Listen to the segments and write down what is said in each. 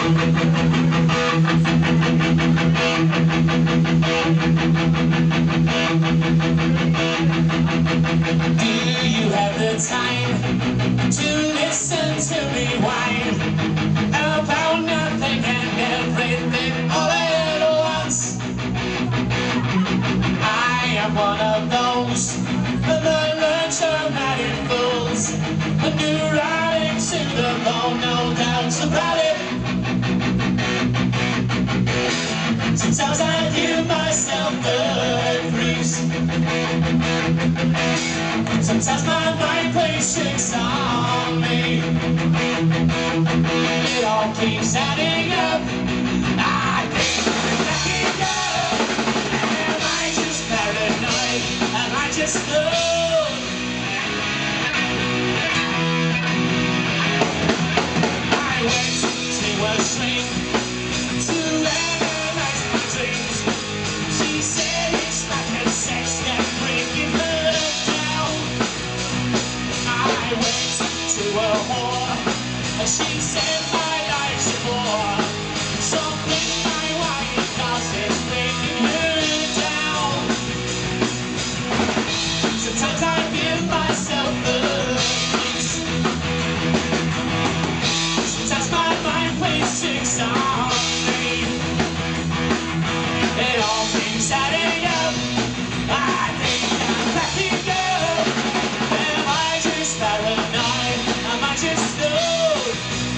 you have the time to listen to me whine about nothing and everything all at once? I am one of those melodramatic fools, a neurotic to the bone, no doubts about it. Sometimes I give myself the creeps. Sometimes my mind plays tricks on me. It all keeps adding up. I think I'm backing up. Am I just paranoid? Am I just fooled? I went to a shrink to analyze my dreams. She said it's like a sex that breaking her down. I went to a whore and she said my life's a bore. So blink my wife cause it's breaking her down. Sometimes I give myself the creeps. Sometimes my mind plays tricks on me. It all keeps adding up. I think I'm backing up. Am I just paranoid? Am I just fooled?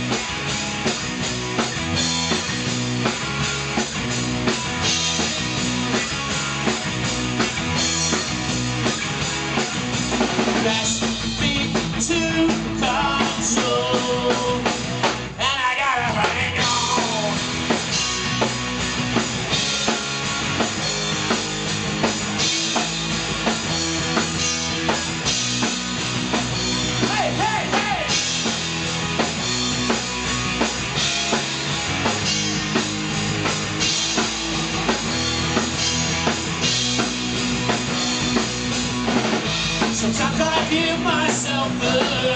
Best me to control, and I gotta hang on. Hey, hey, hey! Sometimes I give myself the